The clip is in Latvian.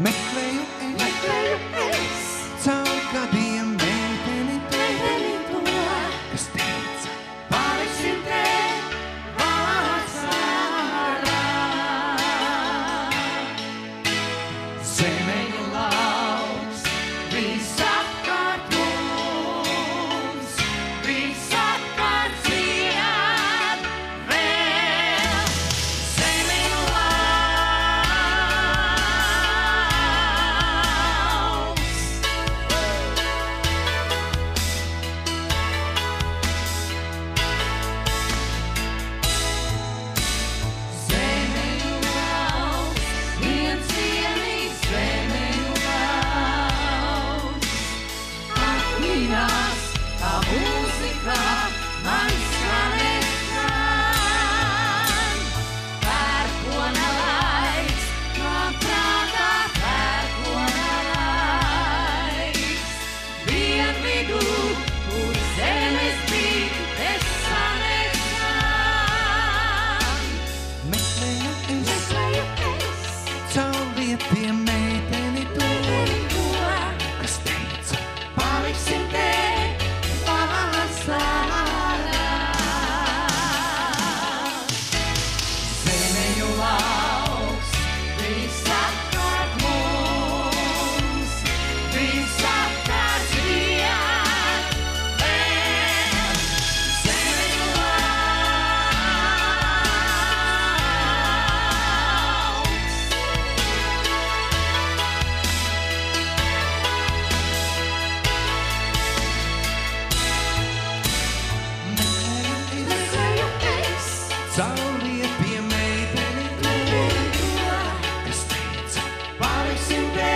meklēju es caur gadiem meiteni to, kas teica, paliksim te vasarā. Zemeņu lauks, visapkārt mums, visapkārt dzied vēl. Zemeņu lauks. Zemeņu lauks, viens cienīgs zemeņu lauks. Atminās, kā mūzika man skanēs skan. Pērkona laiks, man prātā pērkona laiks. Dienvidu, kur zemes bītes skanēs skan. Meklēju es caur lietiem meiteni to, kas teica, paliksim te vasarā. Zemeņu lauks, visapkārt mums, visapkārt dzied vēl. Zemeņu lauks. Meklēju es caur lietiem meiteni to, kas teica, paliksim te